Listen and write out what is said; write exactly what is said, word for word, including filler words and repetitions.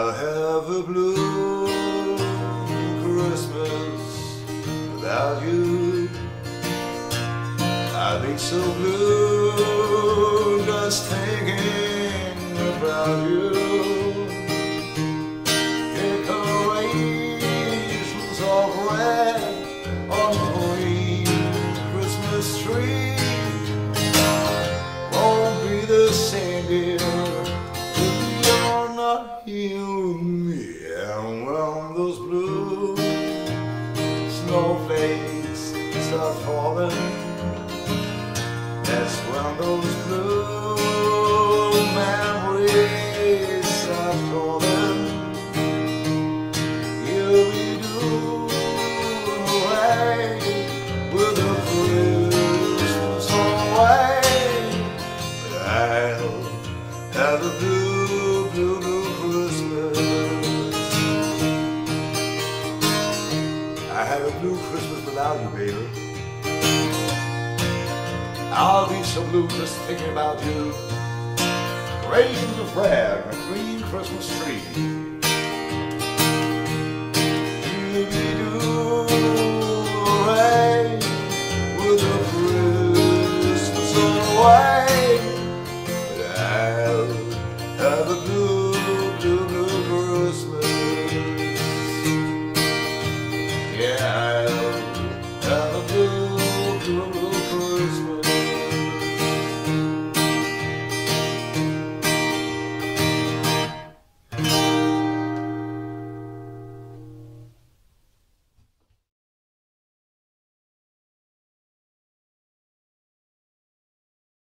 I'll have a blue Christmas without you. I'll be so blue just thinking about you. Decorations of red on the green Christmas tree won't be the same, dear, if you're not here with me. And when those blue snowflakes start falling, that's when those blue memories start calling. You'll be doing away with the Christmas away, but I'll have a blue, blue, blue Christmas. I have a blue Christmas without you, baby. I'll be so blue just thinking about you. Raisins of bread and a green Christmas tree.